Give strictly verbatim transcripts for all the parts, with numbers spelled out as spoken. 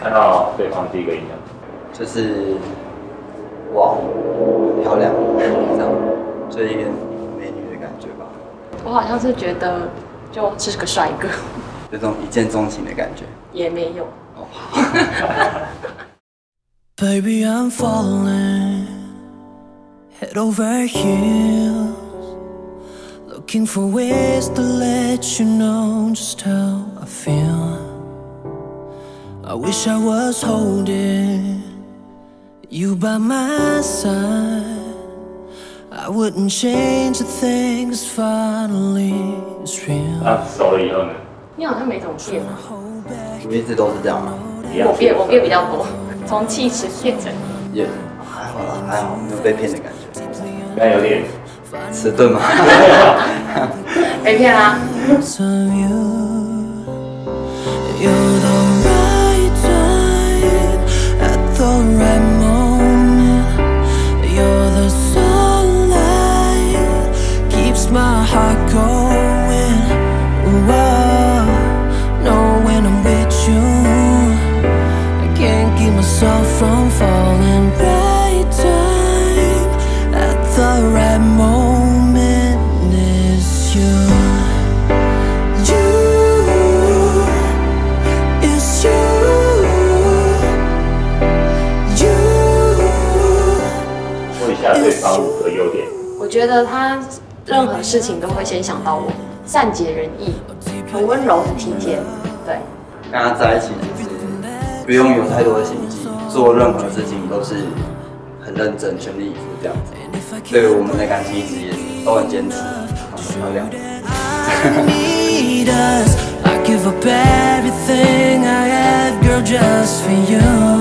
看到对方第一个印象就是哇，漂亮，这样，就是一个美女的感觉吧。 我好像是觉得就是个帅哥， 有种一见钟情的感觉。 也没有。 哦， Baby, I'm falling head over heels, looking for ways to let you know just how I feel. I wish I was holding you by my side. I wouldn't change a thing, 'cause finally it's real. 那熟了以后呢？ 你好像没怎么变啊。 我一直都是这样。 我变，我变比较多，从气质变成。 也还好啦，还好，没有被骗的感觉。 应该有点迟钝嘛。 被骗啦。 You're the right time at the right moment. You're the sunlight keeps my heart going. Whoa, know when I'm with you, I can't keep myself from falling. Right time at the right moment is you. 问一下对方五个优点。 我觉得他任何事情都会先想到我，善解人意，很温柔，很体贴。对， 跟他在一起就是不用有太多的心机，做任何事情都是很认真、全力以赴这样子。对我们的感情一直也都很坚持，很漂亮。 I give up everything I have, girl, just for you.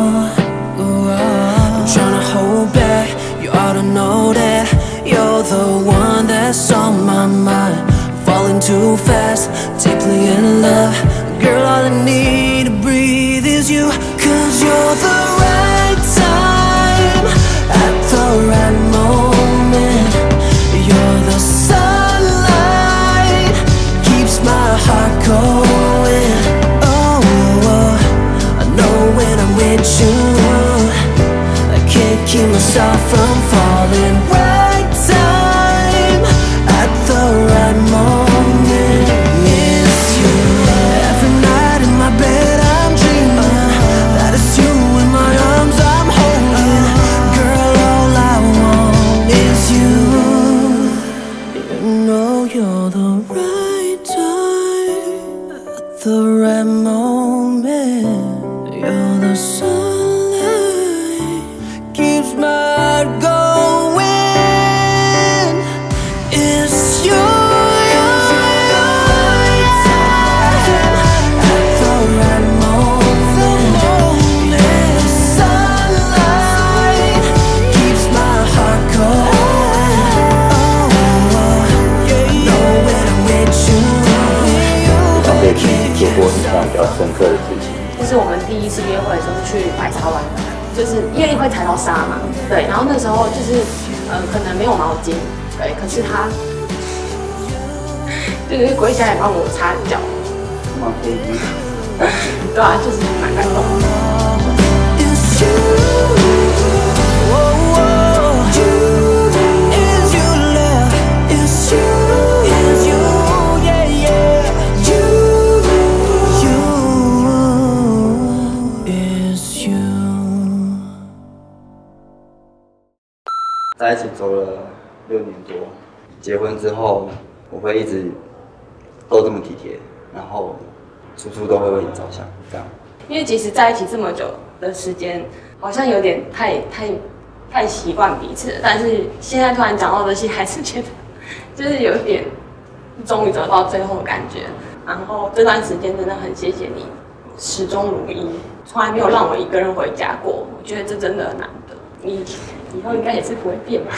I'm trying to hold back, you ought to know that you're the one that's on my mind. Falling too fast, deeply in love. Girl, all I need to breathe is you. 'Cause you're the right time at the right moment. You're the sunlight keeps my heart going. Oh, oh, I know when I'm with you, I can't keep myself from falling. Right time at the right moment is you. Every night in my bed I'm dreaming that it's you in my arms I'm holding. Girl, all I want is you. You know you're the right time at the right moment. You're the sunlight keeps my heart going. It's you. 过印象比较深刻的事情， 就是我们第一次约会的时候是去百草湾，就是因为会踩到沙嘛，对，然后那时候就是呃可能没有毛巾，对，可是他就是跪下来帮我擦脚， 蛮贴心， 对啊，就是蛮感动的。 在一起走了六年多，结婚之后我会一直都这么体贴，然后处处都会为你着想，这样。 因为即使在一起这么久的时间，好像有点太太太习惯彼此了，但是现在突然讲到这些，还是觉得就是有点终于走到最后的感觉。然后这段时间真的很谢谢你，始终如一，从来没有让我一个人回家过。我觉得这真的很难得。你以后应该也是不会变吧？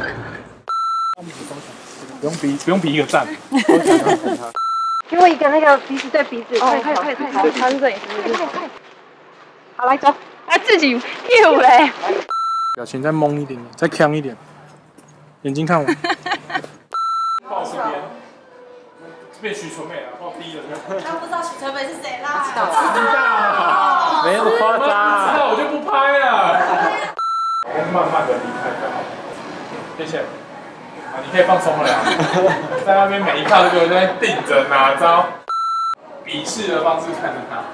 不用比，不用比一个赞。 给我一个那个鼻子对鼻子，快快快快快，穿这里，快快快！好，来走，啊自己跳嘞。 表情再懵一点，再强一点，眼睛看我。报这边，这边许纯美啊，报第一了。 他不知道许纯美是谁啦？ 知道。 没那么夸张。知道我就不拍了。然后慢慢的离开就好。谢谢。啊，你可以放松了。在那边每一刻都给我在那边定着，哪招？鄙视的方式看着他。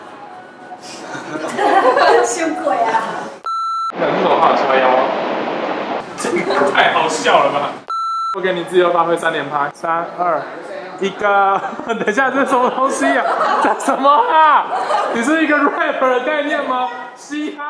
凶鬼啊！ 那你怎么好敲腰？这个太好笑了吧！我给你自由发挥三连拍，三二一个。等一下，这是什么东西啊？这什么啊？你是一个 rapper 的概念吗？嘻哈。